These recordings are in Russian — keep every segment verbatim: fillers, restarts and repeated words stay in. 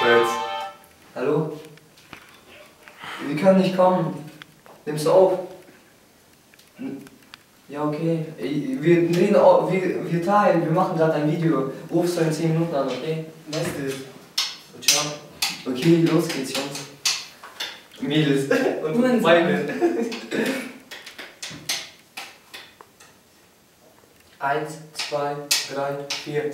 Jetzt. Hallo? Wir können nicht kommen. Nimmst du auf? Ja, okay. Wir drehen auch, wir, wir teilen, wir machen gerade ein Video. Rufst du in zehn Minuten an, okay? Was ist das? Ciao. Okay, los geht's, Jungs. Mädels und Beine. Eins, zwei, drei, vier.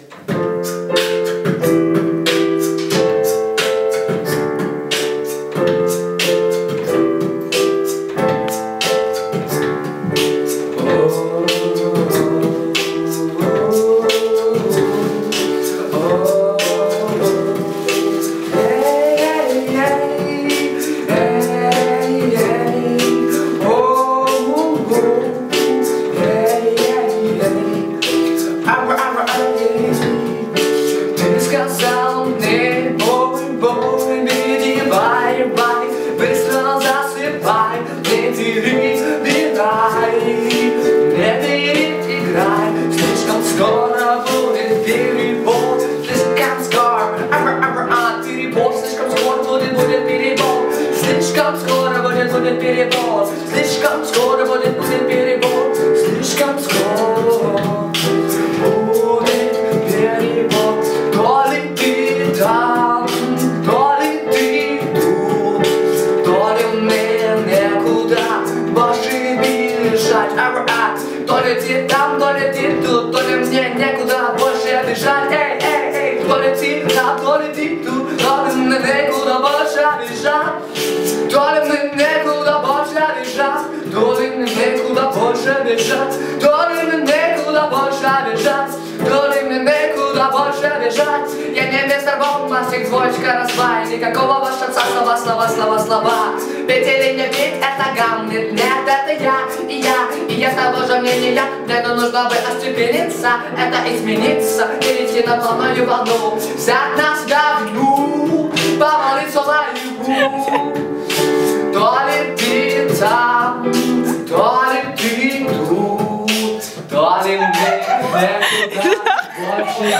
перебор, слишком скоро будет, будет перебор, слишком скоро будет перебор. То ли ты там, то ли ты тут, то ли мне некуда больше бежать. То ли ты там, то ли ты тут, то ли мне некуда больше бежать. Эй, эй, эй, то ли ты там, то ли ты тут, то ли мне некуда больше бежать. То ли мне некуда больше бежать, то ли мне некуда больше бежать, то ли мне некуда больше бежать, то ли мне некуда больше бежать. Я не мистер Бомбастик, двоечка разбай, никакого вашего слова, слова, слова, слова. Ведь или не ведь, это Гамлет, нет, это я, и я, и я того же мнения. Мне нужно бы остепениться, это измениться, перейти на плавную волну, взять на себя вину, помолиться лайву. То ли ты там, то ли ты тут, то ли мне некуда больше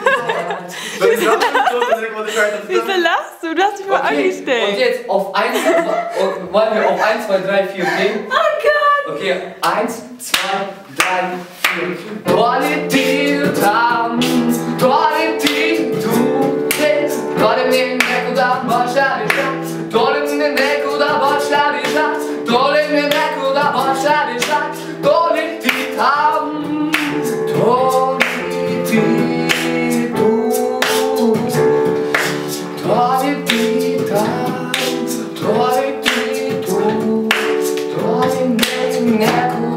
бежать. Wieso lachst du? Du hast dich mal angestellt. Und jetzt auf eins, wollen wir auf eins, zwei, drei, vier gehen? Oh Gott! Okay, eins, zwei, drei, vier. To li ty tam, to li ty tu, to li mnie nekuda больше бежать, то ли мне некуда больше бежать, то ли мне некуда больше бежать, то ли ты там, то ли ты тут, то ли ты там, то ли ты тут, то ли мне некуда.